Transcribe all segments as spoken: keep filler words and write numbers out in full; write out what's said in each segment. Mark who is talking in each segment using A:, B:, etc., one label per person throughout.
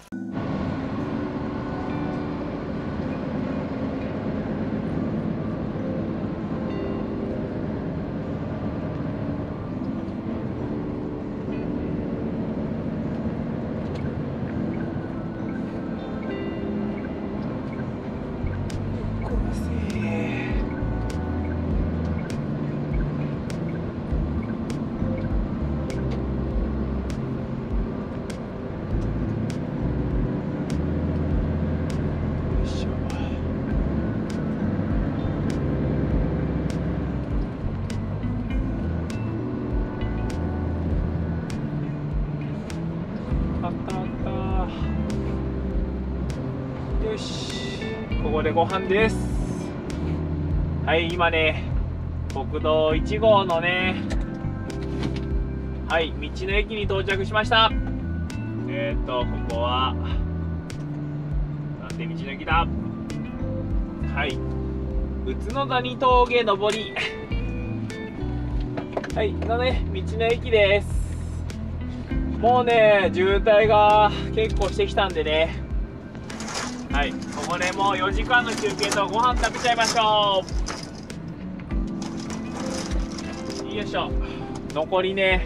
A: よし、ここでご飯です。はい、今ね、国道いち号のね、はい、道の駅に到着しました。えっと、ここは、なんて道の駅だ。はい、宇都谷峠上り。はい、のね、道の駅です。もうね、渋滞が結構してきたんでね。はい、ここでもうよじかんの休憩とご飯食べちゃいましょう。よいしょ。残りね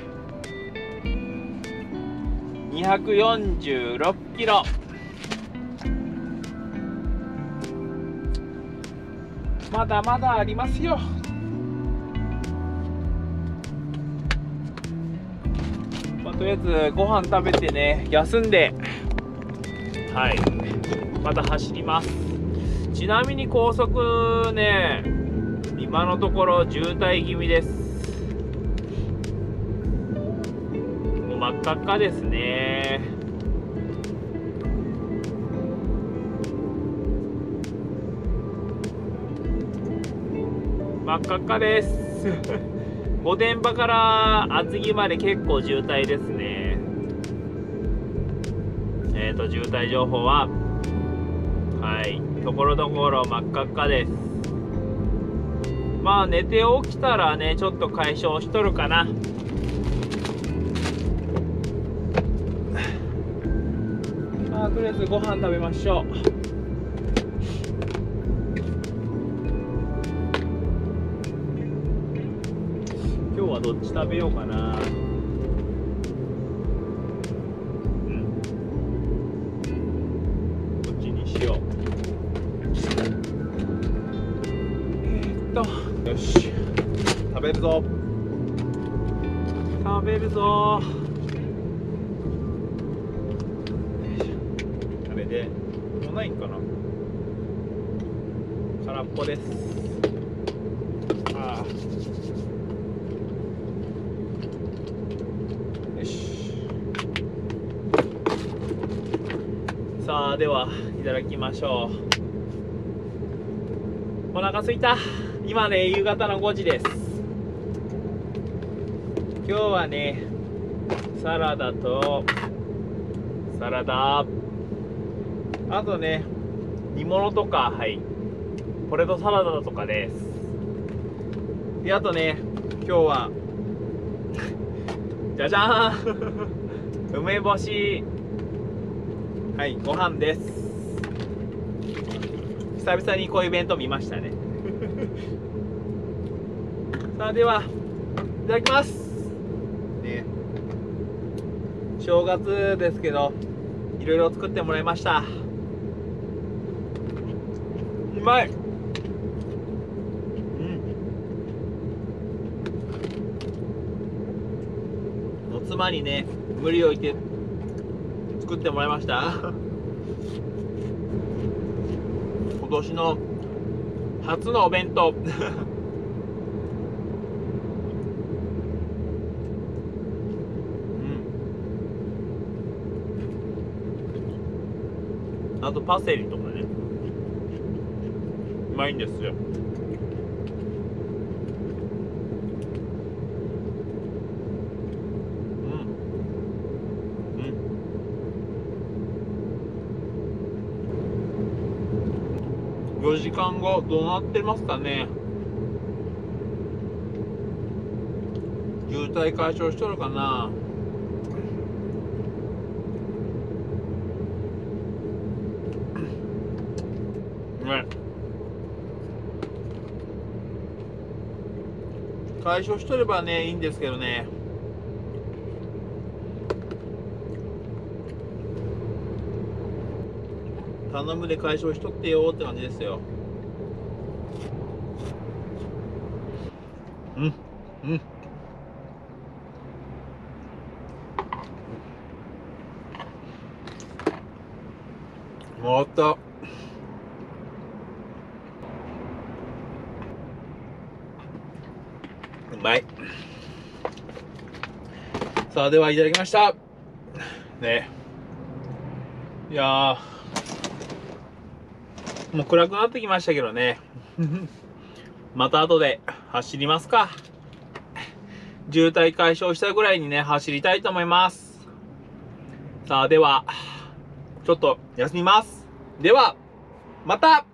A: にひゃくよんじゅうろっキロ。まだまだありますよ。まあ、とりあえずご飯食べてね、休んで、はい、また走ります。ちなみに高速ね、今のところ渋滞気味です。もう真っ赤っかですね。真っ赤っかです。御殿場から厚木まで結構渋滞ですね。えっと渋滞情報は、はい、ところどころ真っ赤っかです。まあ寝て起きたらね、ちょっと解消しとるかな。まあとりあえずご飯食べましょう。今日はどっち食べようかな。よし、食べるぞ食べるぞ。食べてもうないんかな。空っぽです。ああ、よし。さあではいただきましょう。お腹すいた。今ね、夕方のごじです。今日はね、サラダとサラダ、あとね、煮物とか、はい、ポテトサラダとかです。で、あとね、今日はじゃじゃーん梅干し、はい、ご飯です。久々にこういう弁当見ましたね。さあでは、いただきます。ね、正月ですけど、いろいろ作ってもらいました。うまい。うん。おつまにね、無理を言って作ってもらいました。今年の初のお弁当。あとパセリとかね、うまいんですよ。うんうん。よじかんごどうなってますかね。渋滞解消しとるかな。 ね、解消しとればねいいんですけどね。頼むで解消しとってよって感じですよ。うんうんもっとうまい。さあではいただきましたね。いやーもう暗くなってきましたけどねまた後で走りますか。渋滞解消したぐらいにね走りたいと思います。さあではちょっと休みます。ではまた。